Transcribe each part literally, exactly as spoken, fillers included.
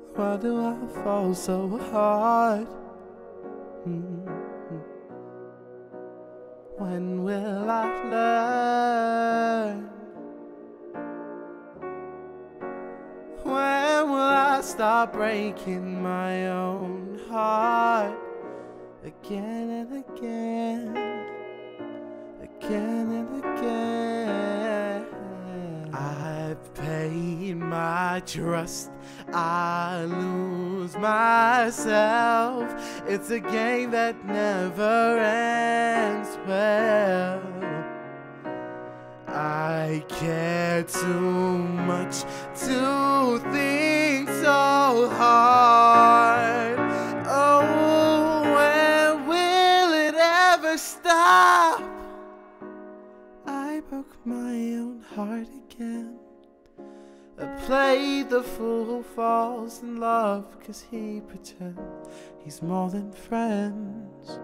Why do I fall so hard? Mm-hmm. When will I learn? When will I stop breaking my own heart? Again and again, again and again. I've paid my trust, I lose myself. It's a game that never ends well. I care too much to think so hard. Oh, when will it ever stop? I broke my own heart again. I played the fool who falls in love 'cause he pretends he's more than friends.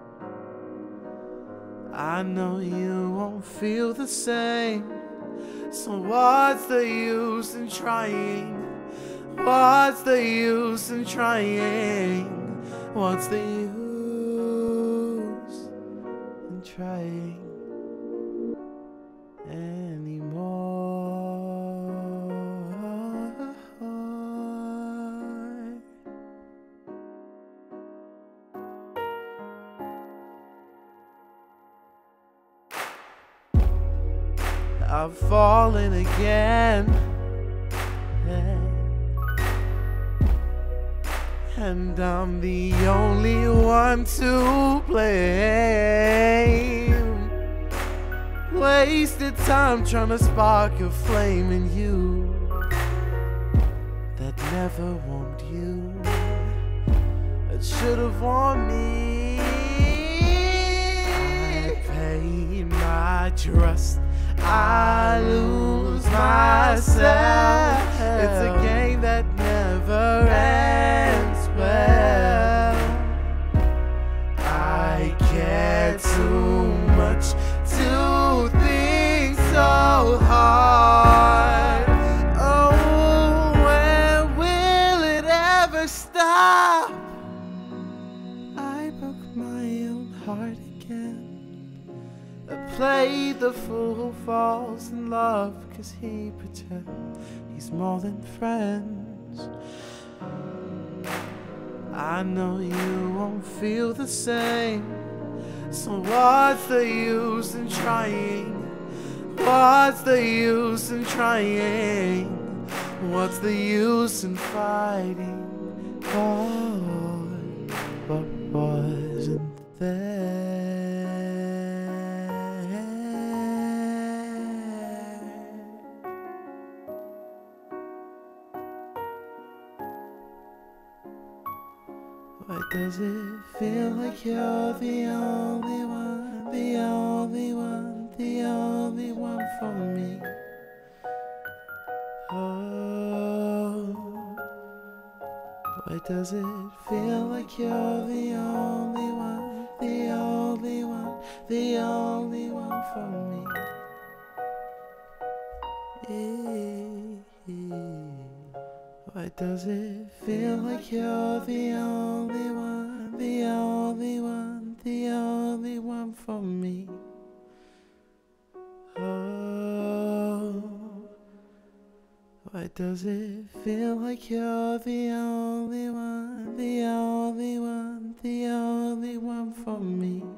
I know you won't feel the same, so what's the use in trying? What's the use in trying? What's the use in trying anymore? I've fallen again, yeah. And I'm the only one to blame. Wasted time trying to spark a flame in you that never warmed you. It should have warmed me. I paid my trust, I lose myself. It's a game that never ends well. I care too much to think so hard. Oh, when will it ever stop? I broke my own heart again. I played the fool who falls in love 'cause he pretends he's more than friends. I know you won't feel the same, so what's the use in trying? What's the use in trying? What's the use in fighting? Oh, what wasn't there? Why does it feel like you're the only one, the only one, the only one for me? Oh, why does it feel like you're the only one, the only one, the only one for me? Why does it feel like you're the only one, the only one, the only one for me? Oh, why does it feel like you're the only one, the only one, the only one for me?